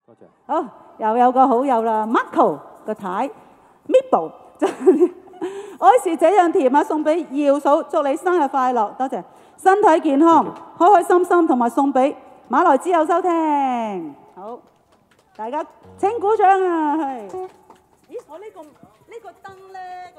多謝。 好，又有個好友啦 ，Marco 個太 Mibble， 愛是這樣甜啊！送俾耀嫂，祝你生日快樂，多謝，身體健康，開開心心，同埋送俾馬來之友收聽。好，大家請鼓掌啊！係。咦，我呢個燈咧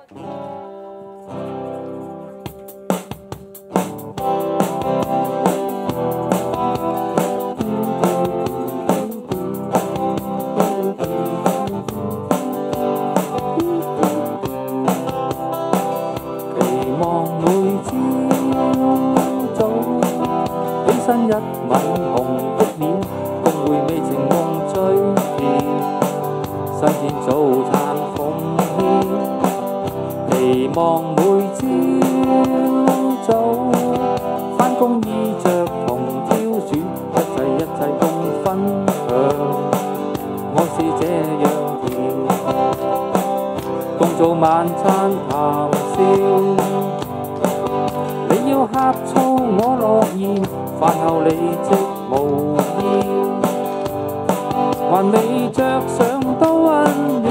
起身一吻紅的臉，共回味情夢最甜。新鮮早餐奉獻，期望每朝早返工衣着同挑選，一切共分享。愛是這樣甜，共做晚餐談笑。你要呷醋我樂意。飯後你即無厭，還未着上都溫暖。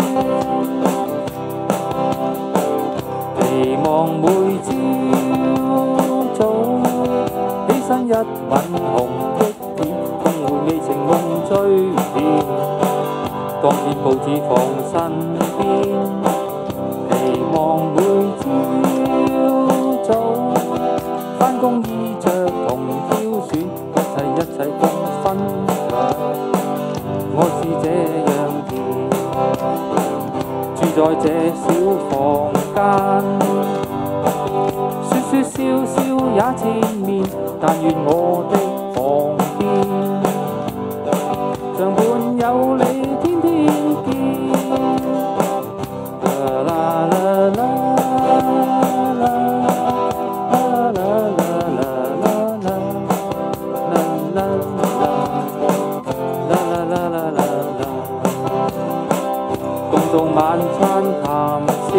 期望每朝早起身一吻紅的臉，共回味情夢最甜。當天報紙放身邊，期望每朝早返工衣着同挑選，一切共分享。愛是這樣甜，住在這小房間，說笑笑也纏綿，但願我的旁邊，像伴有你天天見。啦啦啦啦。做晚餐談笑，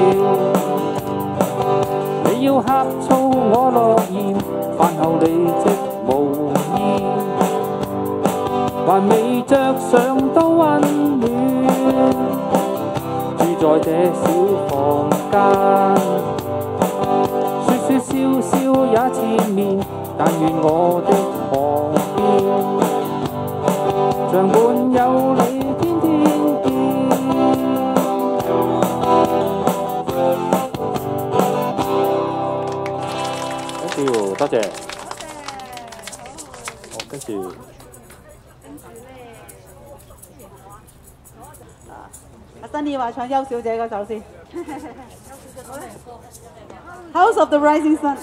你要呷醋我樂厭，飯後你即無厭，還未着上都溫暖。住在這小房間，說笑笑也纏綿，但願我的旁邊，像伴有你天天見。多謝。好，跟住阿新意話唱邱小姐嗰首先。House of the Rising Sun。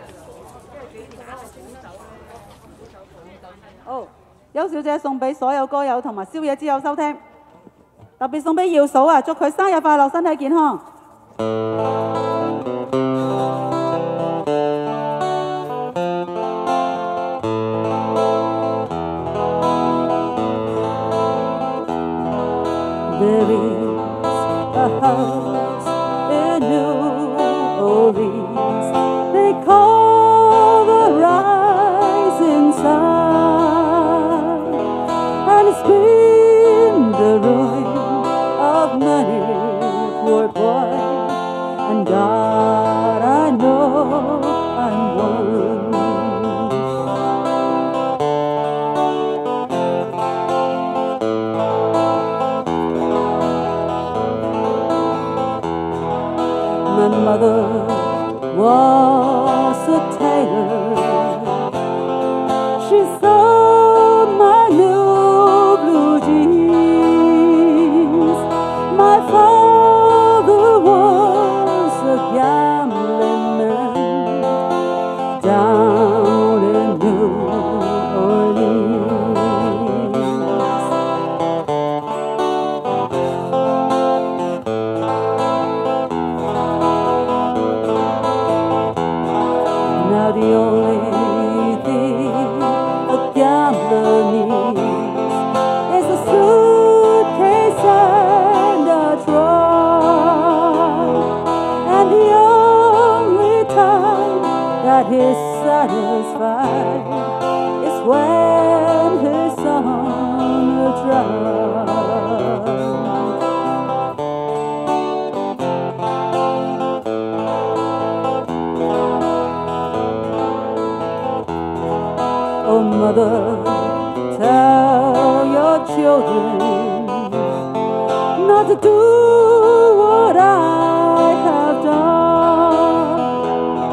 好，邱小姐送俾所有歌友同埋宵夜之友收聽，特別送俾耀嫂啊，祝佢生日快樂，身體健康。There is a house in New Orleans they call the Rising Sun, and it's been the ruin of many poor boy, and God, I know I'm one. My mother was a tailor. She sewed my new blue jeans. My father was a gambling man down in New Orleans. Now the only thing a gambler needs is a suitcase and a trunk, and the only time that he's satisfied is when he's on a drunk. Mother, tell your children not to do what I have done.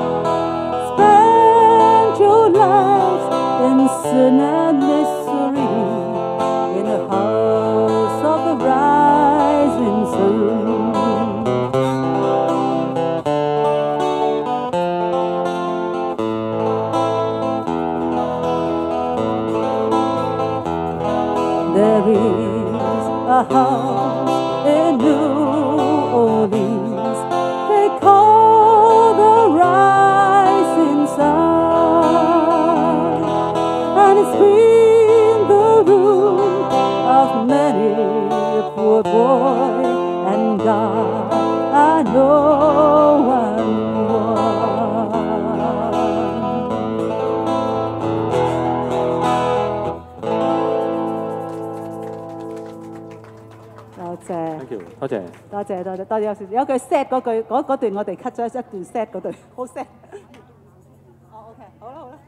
Spend your lives in sin and misery in the house of the rising sun. There is a house in New Orleans they call the Rising Sun, and it's been the room of many a poor boy and God I know and one. Thank you，多謝。 多謝多謝多謝，有句 sad 嗰段我哋 cut 咗一段 sad 嗰段，好 sad。哦，OK，好啦好啦。